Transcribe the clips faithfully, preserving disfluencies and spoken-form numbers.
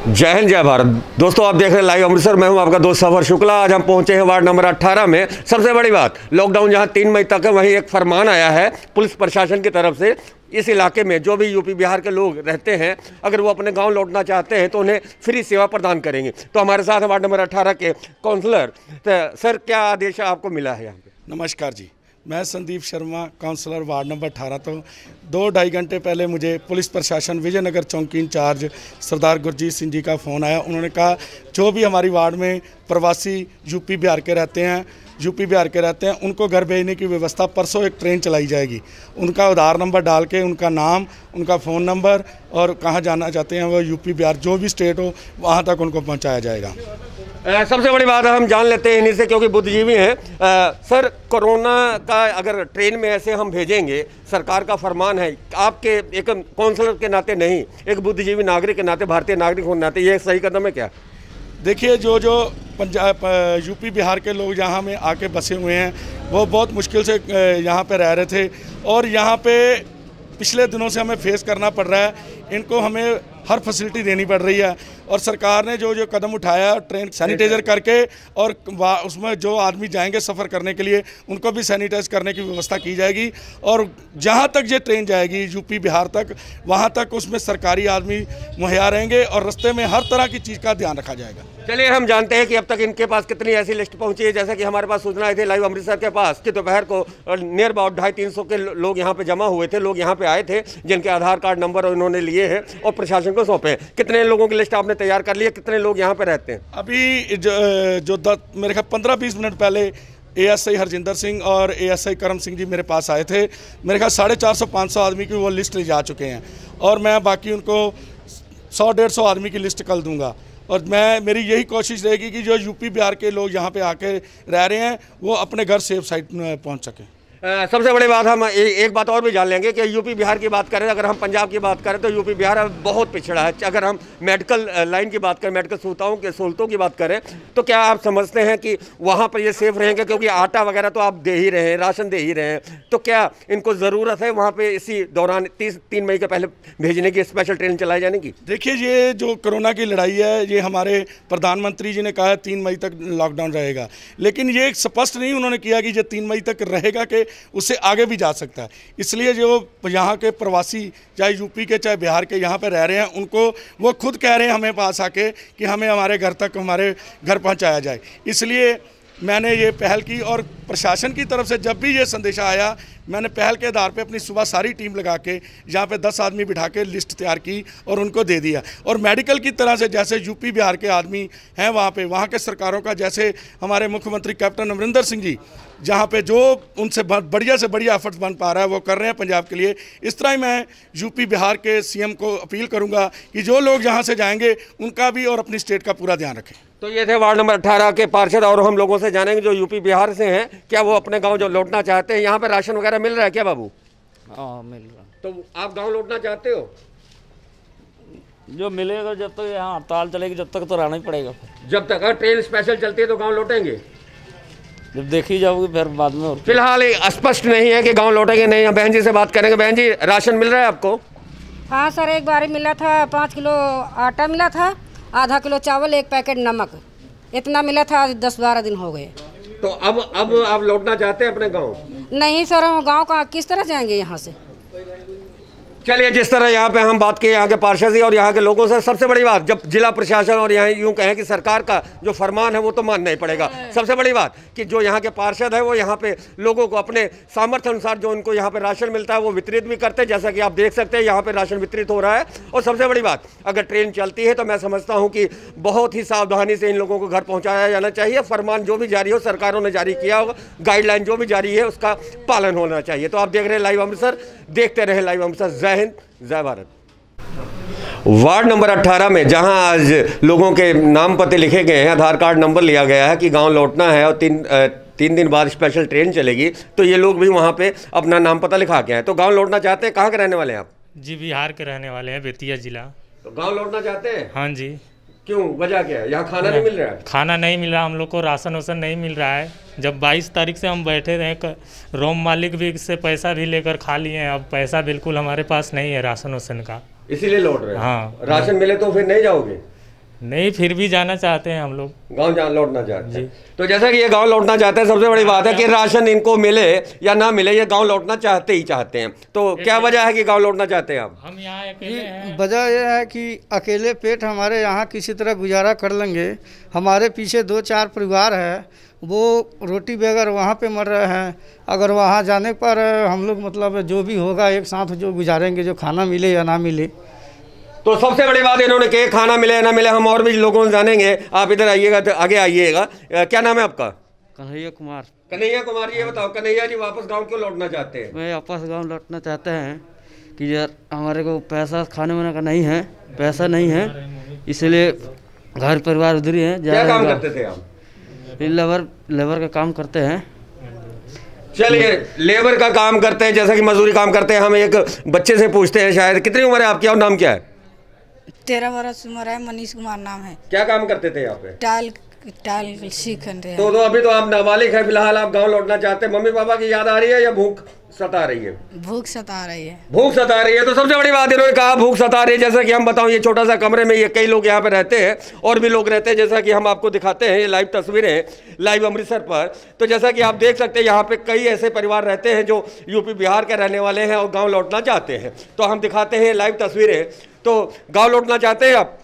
जय हिंद जय भारत। दोस्तों आप देख रहे हैं लाइव अमृतसर। मैं हूं आपका दोस्त सफर शुक्ला। आज हम पहुंचे हैं वार्ड नंबर अठारह में। सबसे बड़ी बात, लॉकडाउन जहां तीन मई तक है, वहीं एक फरमान आया है पुलिस प्रशासन की तरफ से। इस इलाके में जो भी यूपी बिहार के लोग रहते हैं, अगर वो अपने गांव लौटना चाहते हैं तो उन्हें फ्री सेवा प्रदान करेंगे। तो हमारे साथ वार्ड नंबर अठारह के काउंसलर। तो सर, क्या आदेश आपको मिला है यहाँ पे? नमस्कार जी, मैं Sandeep Sharma, councillor ward number अठारह। तो दो ढाई घंटे पहले मुझे पुलिस प्रशासन विजयनगर चौकी इंचार्ज सरदार गुरजीत सिंह जी का फ़ोन आया। उन्होंने कहा जो भी हमारी वार्ड में प्रवासी यूपी बिहार के रहते हैं यूपी बिहार के रहते हैं उनको घर भेजने की व्यवस्था परसों एक ट्रेन चलाई जाएगी। उनका आधार नंबर डाल के उनका नाम, उनका फ़ोन नंबर और कहाँ जाना चाहते हैं वो यूपी बिहार जो भी स्टेट हो वहाँ तक उनको पहुँचाया जाएगा। आ, सबसे बड़ी बात हम जान लेते हैं इन्हीं से, क्योंकि बुद्धिजीवी हैं। आ, सर, कोरोना का अगर ट्रेन में ऐसे हम भेजेंगे, सरकार का फरमान है, आपके एक काउंसलर के नाते नहीं, एक बुद्धिजीवी नागरिक के नाते, भारतीय नागरिक होने नाते, ये सही कदम है क्या? देखिए, जो जो पंजाब यूपी बिहार के लोग यहाँ में आके बसे हुए हैं वो बहुत मुश्किल से यहाँ पे रह रहे थे और यहाँ पे पिछले दिनों से हमें फेस करना पड़ रहा है। इनको हमें हर फैसिलिटी देनी पड़ रही है और सरकार ने जो जो कदम उठाया, ट्रेन सैनिटाइज़र करके और उसमें जो आदमी जाएंगे सफ़र करने के लिए उनको भी सैनिटाइज करने की व्यवस्था की जाएगी। और जहां तक ये ट्रेन जाएगी यूपी बिहार तक, वहां तक उसमें सरकारी आदमी मुहैया रहेंगे और रास्ते में हर तरह की चीज़ का ध्यान रखा जाएगा। चलिए, हम जानते हैं कि अब तक इनके पास कितनी ऐसी लिस्ट पहुंची है। जैसा कि हमारे पास सूचना आई थी लाइव अमृतसर के पास कि दोपहर को नियर अबाउट ढाई तीन सौ के लोग यहाँ पे जमा हुए थे, लोग यहाँ पे आए थे जिनके आधार कार्ड नंबर उन्होंने लिए हैं और प्रशासन को सौंपे। कितने लोगों की लिस्ट आपने तैयार कर ली है? कितने लोग यहाँ पे रहते हैं? अभी जो, जो द, मेरे ख्याल पंद्रह बीस मिनट पहले एएसआई हरजिंदर सिंह और एएसआई करम सिंह जी मेरे पास आए थे। मेरे ख्याल साढ़े चार सौ पाँच सौ आदमी की वो लिस्ट ले जा चुके हैं और मैं बाकी उनको सौ डेढ़ सौ आदमी की लिस्ट कल दूंगा। और मैं मेरी यही कोशिश रहेगी कि जो यूपी बिहार के लोग यहाँ पे आके रह रहे हैं वो अपने घर सेफ साइड पहुँच सकें। आ, सबसे बड़ी बात हम ए, एक बात और भी जान लेंगे कि यूपी बिहार की बात करें, अगर हम पंजाब की बात करें तो यूपी बिहार बहुत पिछड़ा है। अगर हम मेडिकल लाइन की बात करें, मेडिकल सुविधाओं के सहूलतों की बात करें, तो क्या आप समझते हैं कि वहाँ पर ये सेफ रहेंगे? क्योंकि आटा वगैरह तो आप दे ही रहे हैं, राशन दे ही रहे हैं, तो क्या इनको ज़रूरत है वहाँ पर इसी दौरान तीस तीन मई के पहले भेजने की, स्पेशल ट्रेन चलाई जाने की? देखिए, ये जो कोरोना की लड़ाई है, ये हमारे प्रधानमंत्री जी ने कहा है तीन मई तक लॉकडाउन रहेगा, लेकिन ये स्पष्ट नहीं उन्होंने किया कि ये तीन मई तक रहेगा कि उससे आगे भी जा सकता है। इसलिए जो यहाँ के प्रवासी, चाहे यूपी के चाहे बिहार के, यहाँ पे रह रहे हैं, उनको वो खुद कह रहे हैं हमें पास आके कि हमें हमारे घर तक, हमारे घर पहुँचाया जाए। इसलिए मैंने ये पहल की और प्रशासन की तरफ से जब भी ये संदेशा आया, मैंने पहल के आधार पे अपनी सुबह सारी टीम लगा के यहाँ पे दस आदमी बिठा के लिस्ट तैयार की और उनको दे दिया। और मेडिकल की तरह से जैसे यूपी बिहार के आदमी हैं वहाँ पे, वहाँ के सरकारों का, जैसे हमारे मुख्यमंत्री कैप्टन अमरिंदर सिंह जी जहाँ पे जो उनसे बढ़िया से बढ़िया एफर्ट्स बन पा रहा है वो कर रहे हैं पंजाब के लिए। इस तरह ही मैं यूपी बिहार के सीएम को अपील करूँगा कि जो लोग यहाँ से जाएंगे उनका भी और अपनी स्टेट का पूरा ध्यान रखें। तो ये थे वार्ड नंबर अठारह के पार्षद और हम लोगों से जानेंगे जो यूपी बिहार से हैं, क्या वो अपने गांव जो लौटना चाहते हैं। यहाँ पे राशन वगैरह मिल रहा है क्या बाबू? हाँ, मिल रहा। तो आप गांव लौटना चाहते हो? जो मिलेगा, जब तक यहाँ हड़ताल चलेगी जब तक तो रहना ही पड़ेगा। जब तक अगर ट्रेन स्पेशल चलती है तो गाँव लौटेंगे? जब देखी जाओगी फिर बाद में। फिलहाल स्पष्ट नहीं है कि गाँव लौटेंगे नहीं। बहन जी से बात करेंगे। बहन जी, राशन मिल रहा है आपको? हाँ सर, एक बार मिला था, पाँच किलो आटा मिला था, आधा किलो चावल, एक पैकेट नमक, इतना मिला था। आज दस बारह दिन हो गए। तो अब अब आप लौटना चाहते हैं अपने गांव? नहीं सर, हम गांव का किस तरह जाएंगे यहाँ से? चलिए, जिस तरह यहाँ पे हम बात किए यहाँ के पार्षद और यहाँ के लोगों से, सबसे बड़ी बात, जब जिला प्रशासन और यहाँ यूँ कहें कि सरकार का जो फरमान है वो तो मानना ही पड़ेगा। सबसे बड़ी बात कि जो यहाँ के पार्षद है वो यहाँ पे लोगों को अपने सामर्थ्य अनुसार जो उनको यहाँ पे राशन मिलता है वो वितरित भी करते हैं, जैसा कि आप देख सकते हैं यहाँ पे राशन वितरित हो रहा है। और सबसे बड़ी बात, अगर ट्रेन चलती है तो मैं समझता हूँ कि बहुत ही सावधानी से इन लोगों को घर पहुँचाया जाना चाहिए। फरमान जो भी जारी हो, सरकारों ने जारी किया होगा, गाइडलाइन जो भी जारी है उसका पालन होना चाहिए। तो आप देख रहे हैं लाइव अमृतसर, देखते रहे लाइव अमृतसर। जय हिंद, जय भारत। वार्ड नंबर अठारह में जहां आज लोगों के नाम पते लिखे गए हैं, आधार कार्ड नंबर लिया गया है कि गांव लौटना है और तीन तीन दिन बाद स्पेशल ट्रेन चलेगी, तो ये लोग भी वहां पे अपना नाम पता लिखा के हैं। तो गांव लौटना चाहते हैं। कहाँ के रहने वाले हैं आप? जी, बिहार के रहने वाले हैं, बेतिया जिला। तो गाँव लौटना चाहते हैं? हाँ जी। क्यों, वजह क्या है? यहाँ खाना नहीं मिल रहा है? खाना नहीं मिल रहा, हम लोग को राशन वासन नहीं मिल रहा है। जब बाईस तारीख से हम बैठे रहे, रोम मालिक भी से पैसा भी लेकर खा लिए हैं, अब पैसा बिल्कुल हमारे पास नहीं है राशन वासन का, इसीलिए लौट रहे हैं। हाँ। राशन मिले तो फिर नहीं जाओगे? नहीं, फिर भी जाना चाहते हैं हम लोग, गांव जा लौटना चाहते हैं। तो जैसा कि ये गांव लौटना चाहते हैं, सबसे बड़ी बात है कि राशन इनको मिले या ना मिले, ये गांव लौटना चाहते ही चाहते हैं। तो क्या वजह है कि गांव लौटना चाहते हैं आप? हम यहाँ अकेले हैं। वजह यह है कि अकेले पेट हमारे यहाँ किसी तरह गुजारा कर लेंगे। हमारे पीछे दो चार परिवार है, वो रोटी बगैर वहाँ पे मर रहे हैं। अगर वहाँ जाने पर हम लोग मतलब जो भी होगा एक साथ जो गुजारेंगे, जो खाना मिले या ना मिले। तो सबसे बड़ी बात इन्होंने कही, खाना मिले या ना मिले, हम और भी लोगों से जानेंगे। आप इधर आइएगा, तो आगे आइएगा। क्या नाम है आपका? कन्हैया कुमार। कन्हैया कुमार जी, ये बताओ कन्हैया जी वापस गांव क्यों लौटना चाहते हैं? वे वापस गांव लौटना चाहते हैं कि यार हमारे को पैसा खाने वाने का नहीं है, पैसा नहीं है, इसलिए घर परिवार उधर ही है। क्या काम करते थे आप? लेबर लेबर का काम करते हैं। चलिए, लेबर का काम करते हैं, जैसा कि मजदूरी काम करते हैं। हम एक बच्चे से पूछते हैं, शायद कितनी उम्र है आपकी और नाम क्या है? तेरह बरस उम्र है, मनीष कुमार नाम है। क्या काम करते थे यहाँ पे? टाइल टाइल सीख रहे हैं। तो, तो अभी तो आप नाबालिग है, फिलहाल आप गांव लौटना चाहते हैं। मम्मी पापा की याद आ रही है या भूख सता रही है? भूख सता रही है। भूख सता रही है। तो सबसे बड़ी बात इन्होंने कहा भूख सता रही है। जैसा कि हम बताऊं, ये छोटा सा कमरे में ये कई लोग यहाँ पे रहते हैं और भी लोग रहते हैं, जैसा कि हम आपको दिखाते हैं। ये लाइव तस्वीरें लाइव अमृतसर पर। तो जैसा कि आप देख सकते हैं, यहाँ पे कई ऐसे परिवार रहते हैं जो यूपी बिहार के रहने वाले हैं और गाँव लौटना चाहते हैं। तो हम दिखाते हैं लाइव तस्वीरें। तो गाँव लौटना चाहते हैं आप?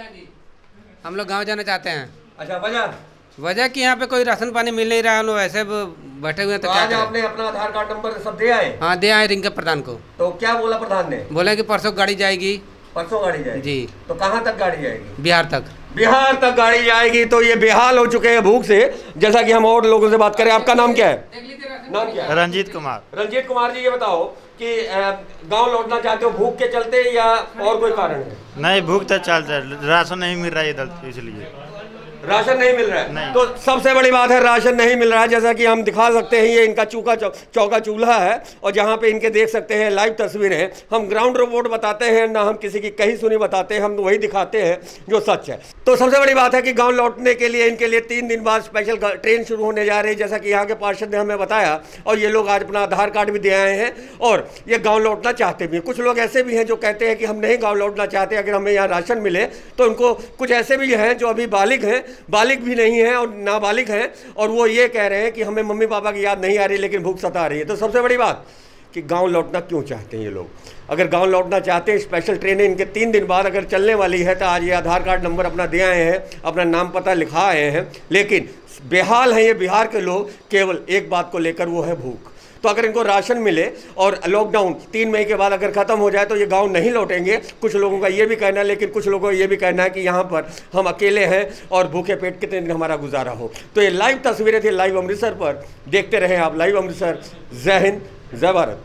हम लोग गांव जाना चाहते हैं। अच्छा, वजह? वजह कि यहाँ पे कोई राशन पानी मिल नहीं रहा है, हम लोग ऐसे बैठे हुए हैं। तो, तो क्या आज आपने अपना आधार कार्ड नंबर सब दे आए? हाँ, दे आए रिंकू प्रधान को। तो क्या बोला प्रधान ने? बोले कि परसों गाड़ी जाएगी। परसों गाड़ी जाएगी जी। तो कहाँ तक गाड़ी जाएगी? बिहार तक। बिहार तक गाड़ी जाएगी। तो ये बेहाल हो चुके हैं भूख से। जैसा कि हम और लोगों से बात करें, आपका नाम क्या है? नाम क्या है? रंजीत कुमार। रंजीत कुमार जी, ये बताओ कि गांव लौटना चाहते हो भूख के चलते या और कोई कारण है? नहीं, भूख तो चलता है, राशन नहीं मिल रहा है इधर, इसलिए राशन नहीं मिल रहा है। नहीं। तो सबसे बड़ी बात है, राशन नहीं मिल रहा है। जैसा कि हम दिखा सकते हैं, ये इनका चूका चौका चूल्हा है और जहाँ पे इनके देख सकते हैं लाइव तस्वीरें। हम ग्राउंड रिपोर्ट बताते हैं ना, हम किसी की कहीं सुनी बताते हैं, हम वही दिखाते हैं जो सच है। तो सबसे बड़ी बात है कि गाँव लौटने के लिए इनके लिए तीन दिन बाद स्पेशल ट्रेन शुरू होने जा रही है, जैसा कि यहाँ के पार्षद ने हमें बताया। और ये लोग आज अपना आधार कार्ड भी दे आए हैं और ये गाँव लौटना चाहते भी हैं। कुछ लोग ऐसे भी हैं जो कहते हैं कि हम नहीं गाँव लौटना चाहते, अगर हमें यहाँ राशन मिले तो। उनको कुछ ऐसे भी हैं जो अभी बालिग हैं, बालिग भी नहीं हैं और नाबालिग हैं, और वो ये कह रहे हैं कि हमें मम्मी पापा की याद नहीं आ रही लेकिन भूख सता रही है। तो सबसे बड़ी बात कि गांव लौटना क्यों चाहते हैं ये लोग? अगर गांव लौटना चाहते हैं, स्पेशल ट्रेनें इनके तीन दिन बाद अगर चलने वाली है, तो आज ये आधार कार्ड नंबर अपना दे आए हैं, अपना नाम पता लिखा आए हैं, लेकिन बेहाल हैं ये बिहार के लोग केवल एक बात को लेकर, वो है भूख। तो अगर इनको राशन मिले और लॉकडाउन तीन मई के बाद अगर ख़त्म हो जाए तो ये गांव नहीं लौटेंगे। कुछ लोगों का ये भी कहना है, लेकिन कुछ लोगों का ये भी कहना है कि यहाँ पर हम अकेले हैं और भूखे पेट कितने दिन हमारा गुजारा हो। तो ये लाइव तस्वीरें थी लाइव अमृतसर पर। देखते रहें आप लाइव अमृतसर। जय हिंद, जय भारत।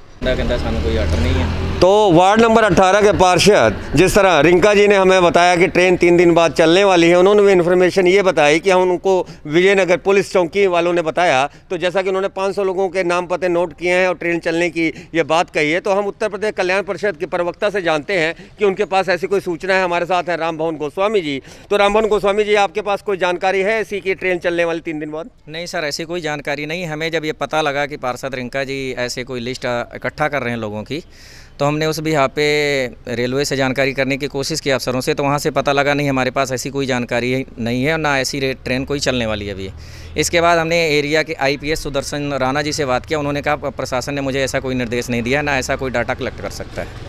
कोई ऑर्डर नहीं है। तो वार्ड नंबर अठारह के पार्षद जिस तरह रिंका जी ने हमें बताया कि ट्रेन तीन दिन बाद चलने वाली है, उन्होंने भी इन्फॉर्मेशन ये बताई कि हम उनको विजयनगर पुलिस चौकी वालों ने बताया। तो जैसा कि उन्होंने पाँच सौ लोगों के नाम पते नोट किए हैं और ट्रेन चलने की ये बात कही है, तो हम उत्तर प्रदेश कल्याण परिषद के प्रवक्ता से जानते हैं कि उनके पास ऐसी कोई सूचना है। हमारे साथ हैं रामभवन गोस्वामी जी। तो रामभवन गोस्वामी जी, आपके पास कोई जानकारी है ऐसी कि ट्रेन चलने वाली तीन दिन बाद? नहीं सर, ऐसी कोई जानकारी नहीं। हमें जब ये पता लगा कि पार्षद रिंका जी ऐसे कोई लिस्ट इकट्ठा कर रहे हैं लोगों की, तो हमने उस भी यहाँ पे रेलवे से जानकारी करने की कोशिश की अफसरों से। तो वहाँ से पता लगा नहीं, हमारे पास ऐसी कोई जानकारी नहीं है और ना ऐसी ट्रेन कोई चलने वाली है अभी। इसके बाद हमने एरिया के आईपीएस सुदर्शन राणा जी से बात किया। उन्होंने कहा प्रशासन ने मुझे ऐसा कोई निर्देश नहीं दिया, ना ऐसा कोई डाटा कलेक्ट कर सकता है।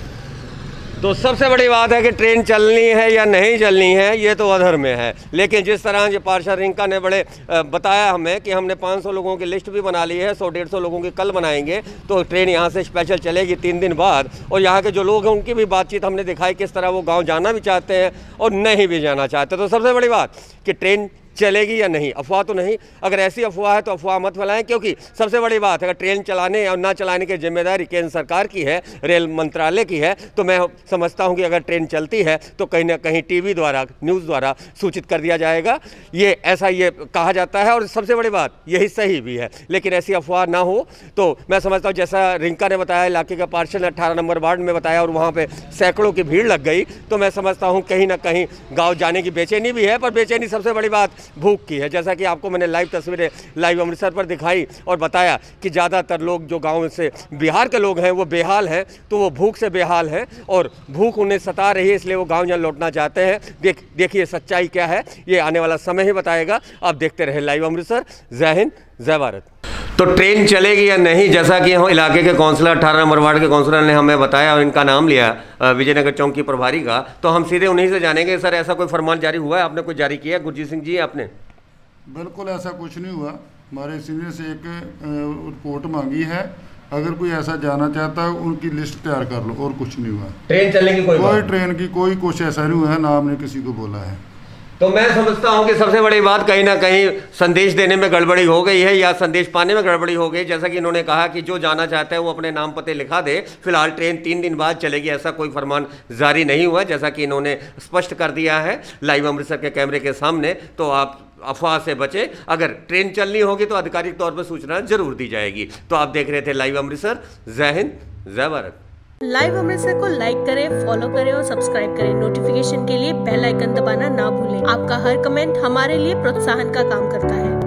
तो सबसे बड़ी बात है कि ट्रेन चलनी है या नहीं चलनी है, ये तो अधर में है। लेकिन जिस तरह ये पार्षद रिंका ने बड़े बताया हमें कि हमने पाँच सौ लोगों की लिस्ट भी बना ली है, सौ डेढ़ सौ लोगों की कल बनाएंगे, तो ट्रेन यहाँ से स्पेशल चलेगी तीन दिन बाद। और यहाँ के जो लोग हैं उनकी भी बातचीत हमने दिखाई, किस तरह वो गाँव जाना भी चाहते हैं और नहीं भी जाना चाहते। तो सबसे बड़ी बात कि ट्रेन चलेगी या नहीं, अफवाह तो नहीं। अगर ऐसी अफवाह है तो अफवाह मत फैलाएं, क्योंकि सबसे बड़ी बात है अगर ट्रेन चलाने और ना चलाने की जिम्मेदारी केंद्र सरकार की है, रेल मंत्रालय की है, तो मैं समझता हूं कि अगर ट्रेन चलती है तो कहीं ना कहीं टीवी द्वारा, न्यूज़ द्वारा सूचित कर दिया जाएगा। ये ऐसा ये कहा जाता है और सबसे बड़ी बात यही सही भी है। लेकिन ऐसी अफवाह ना हो तो मैं समझता हूँ, जैसा रिंका ने बताया, इलाके का पार्षद ने अट्ठारह नंबर वार्ड में बताया और वहाँ पर सैकड़ों की भीड़ लग गई, तो मैं समझता हूँ कहीं ना कहीं गाँव जाने की बेचैनी भी है। पर बेचैनी सबसे बड़ी बात भूख की है। जैसा कि आपको मैंने लाइव तस्वीरें लाइव अमृतसर पर दिखाई और बताया कि ज़्यादातर लोग जो गाँव से बिहार के लोग हैं वो बेहाल हैं, तो वो भूख से बेहाल हैं और भूख उन्हें सता रही है, इसलिए वो गाँव जहाँ लौटना चाहते हैं। देख देखिए सच्चाई क्या है, ये आने वाला समय ही बताएगा। आप देखते रहे लाइव अमृतसर। जय हिंद, जय भारत। तो ट्रेन चलेगी या नहीं, जैसा कि हम इलाके के काउंसलर अठारह नंबर वार्ड के काउंसलर ने हमें बताया और इनका नाम लिया विजयनगर चौक की प्रभारी का, तो हम सीधे उन्हीं से जानेंगे। सर, ऐसा कोई फरमान जारी हुआ है, आपने कोई जारी किया है? गुरजीत सिंह जी आपने? बिल्कुल ऐसा कुछ नहीं हुआ। हमारे सीनियर से एक रिपोर्ट मांगी है, अगर कोई ऐसा जाना चाहता है उनकी लिस्ट तैयार कर लो, और कुछ नहीं हुआ। ट्रेन चलने की कोई कोई ट्रेन की कोई कुछ ऐसा नहीं हुआ है, ना हमने किसी को बोला है। तो मैं समझता हूं कि सबसे बड़ी बात कहीं ना कहीं संदेश देने में गड़बड़ी हो गई है या संदेश पाने में गड़बड़ी हो गई। जैसा कि इन्होंने कहा कि जो जाना चाहता है वो अपने नाम पते लिखा दे, फिलहाल ट्रेन तीन दिन बाद चलेगी, ऐसा कोई फरमान जारी नहीं हुआ, जैसा कि इन्होंने स्पष्ट कर दिया है लाइव अमृतसर के कैमरे के सामने। तो आप अफवाह से बचे, अगर ट्रेन चलनी होगी तो आधिकारिक तौर पर सूचना जरूर दी जाएगी। तो आप देख रहे थे लाइव अमृतसर। जय हिंद, जय भारत। लाइव अमृतसर को लाइक करें, फॉलो करें और सब्सक्राइब करें। नोटिफिकेशन के लिए बेल आइकन दबाना ना भूलें। आपका हर कमेंट हमारे लिए प्रोत्साहन का काम करता है।